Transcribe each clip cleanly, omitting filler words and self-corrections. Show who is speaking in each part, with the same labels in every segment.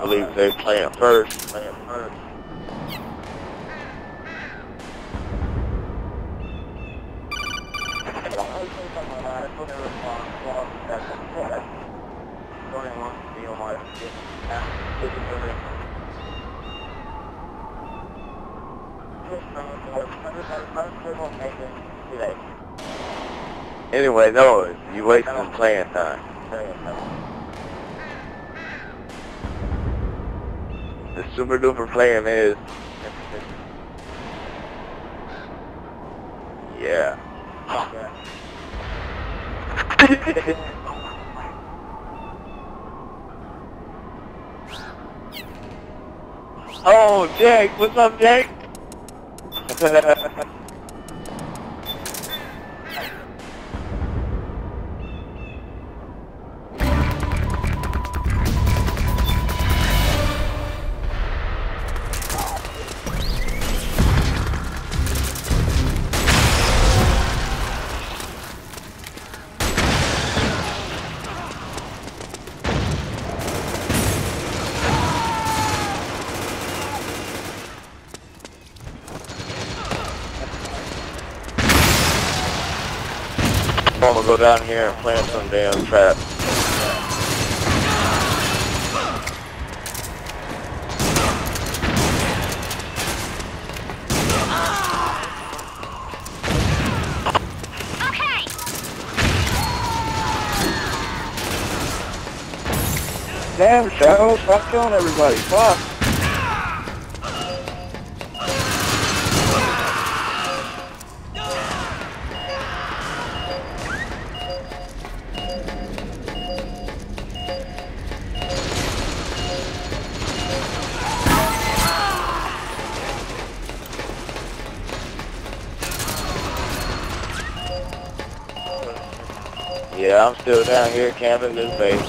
Speaker 1: believe they're playing first. Anyway, no, you wasting playing time. The super duper plan is, yeah. Oh, Jack, what's up, Jack? I'm gonna go down here and plant some damn trap.
Speaker 2: Okay.
Speaker 1: Damn, Shadow, stop killing everybody. Fuck. Yeah, I'm still down here camping this base.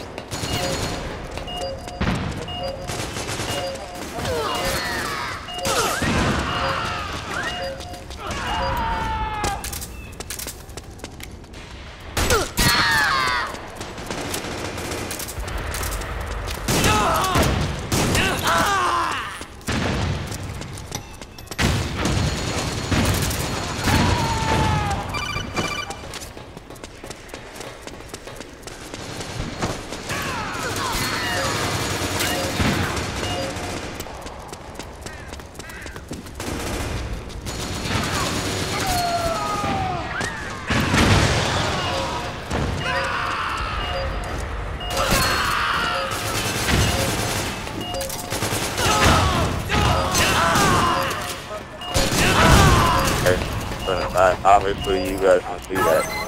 Speaker 1: Obviously, you guys can see that.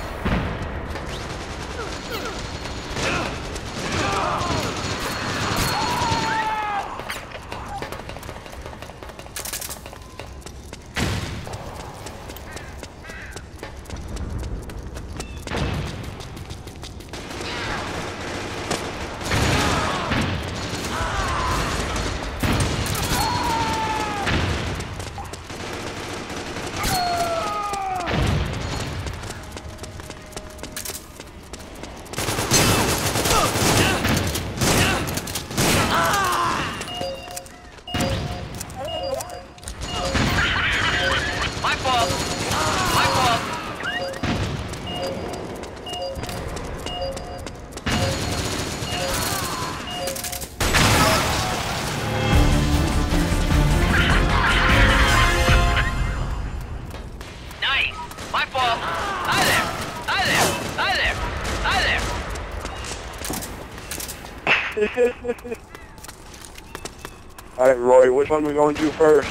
Speaker 1: Alright, Roy, which one are we going to do first?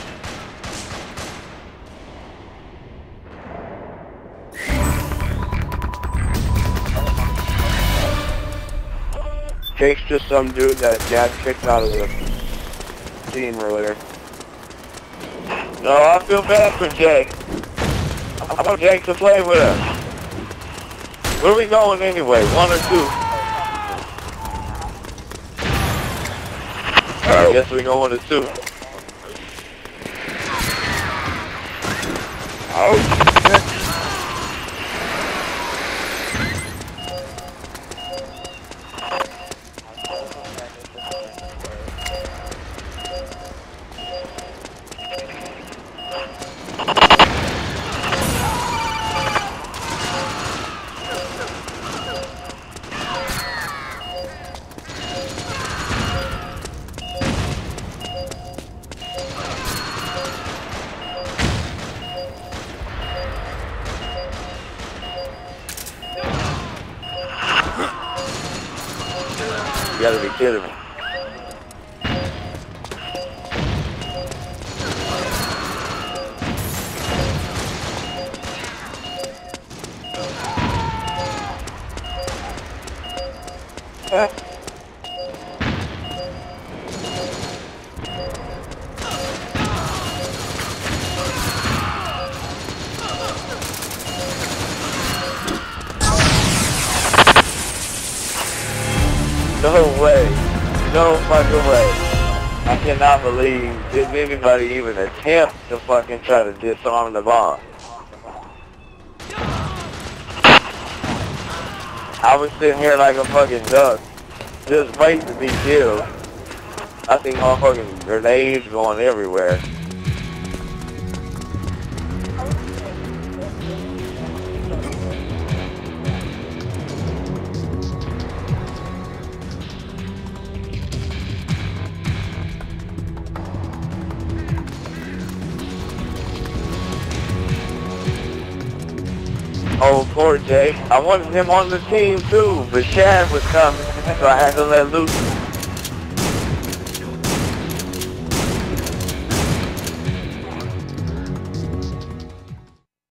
Speaker 1: Jake's just some dude that Dad kicked out of the team earlier. No, I feel bad for Jake. I want Jake to play with us. Where are we going anyway? 1 or 2? I guess we go 1 or 2. Oh, shit. You gotta be kidding me. No way. No fucking way. I cannot believe did anybody even attempt to fucking try to disarm the bomb. I was sitting here like a fucking duck, just waiting to be killed. I think motherfucking grenades going everywhere. Oh, poor Jay. I wanted him on the team too, but Chad was coming, so I had to let loose.